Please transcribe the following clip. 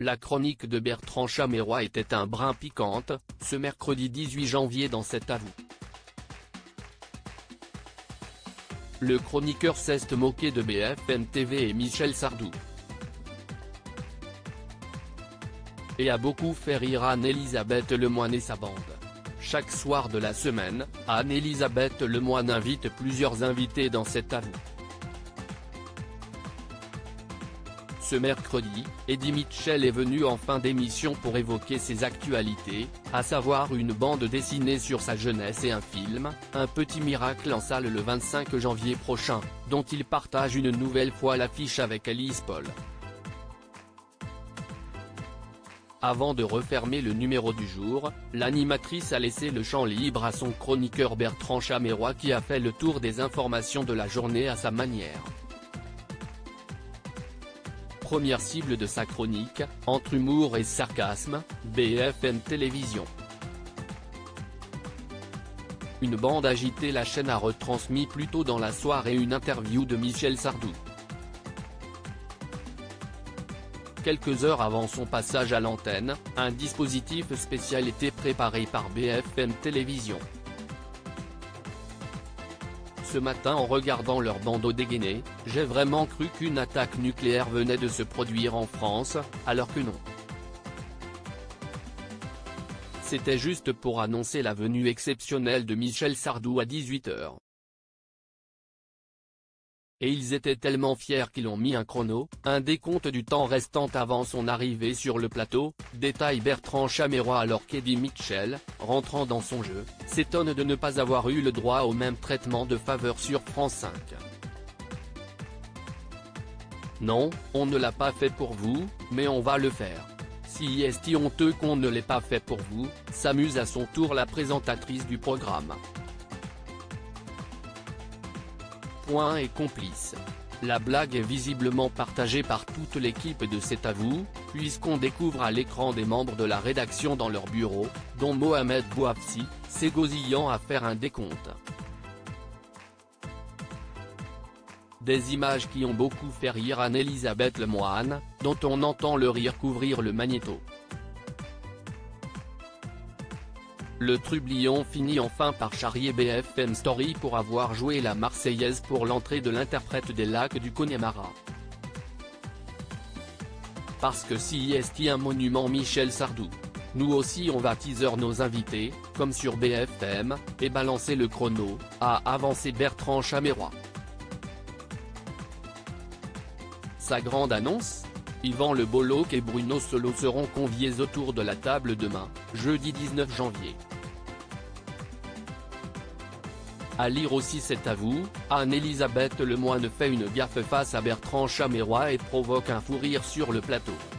La chronique de Bertrand Chameroy était un brin piquante, ce mercredi 18 janvier dans cet avou. Le chroniqueur s'est moqué de BFM TV et Michel Sardou. Et a beaucoup fait rire Anne-Elisabeth Lemoine et sa bande. Chaque soir de la semaine, Anne-Elisabeth Lemoine invite plusieurs invités dans cet avou. Ce mercredi, Eddie Mitchell est venu en fin d'émission pour évoquer ses actualités, à savoir une bande dessinée sur sa jeunesse et un film, Un petit miracle en salle le 25 janvier prochain, dont il partage une nouvelle fois l'affiche avec Alice Paul. Avant de refermer le numéro du jour, l'animatrice a laissé le champ libre à son chroniqueur Bertrand Chameroy qui a fait le tour des informations de la journée à sa manière. Première cible de sa chronique, entre humour et sarcasme, BFM Télévision. Une bande agitée. La chaîne a retransmis plus tôt dans la soirée une interview de Michel Sardou. Quelques heures avant son passage à l'antenne, un dispositif spécial était préparé par BFM Télévision. Ce matin, en regardant leur bandeau dégainé, j'ai vraiment cru qu'une attaque nucléaire venait de se produire en France, alors que non. C'était juste pour annoncer la venue exceptionnelle de Michel Sardou à 18h. Et ils étaient tellement fiers qu'ils ont mis un chrono, un décompte du temps restant avant son arrivée sur le plateau, détaille Bertrand Chameroy alors qu'Eddie Mitchell, rentrant dans son jeu, s'étonne de ne pas avoir eu le droit au même traitement de faveur sur France 5. Non, on ne l'a pas fait pour vous, mais on va le faire. Si est honteux qu'on ne l'ait pas fait pour vous, s'amuse à son tour la présentatrice du programme. Point et complice. La blague est visiblement partagée par toute l'équipe de cet avou, puisqu'on découvre à l'écran des membres de la rédaction dans leur bureau, dont Mohamed Bouafsi, s'égosillant à faire un décompte. Des images qui ont beaucoup fait rire Anne-Elisabeth Lemoine, dont on entend le rire couvrir le magnéto. Le trublion finit enfin par charrier BFM Story pour avoir joué la Marseillaise pour l'entrée de l'interprète des Lacs du Connemara. Parce que si est un monument Michel Sardou. Nous aussi on va teaser nos invités, comme sur BFM, et balancer le chrono, a avancé Bertrand Chameroy. Sa grande annonce ? Yvan Le Bolloc et Bruno Solo seront conviés autour de la table demain, jeudi 19 janvier. À lire aussi cet avou, Anne-Elisabeth Lemoine fait une gaffe face à Bertrand Chameroy et provoque un fou rire sur le plateau.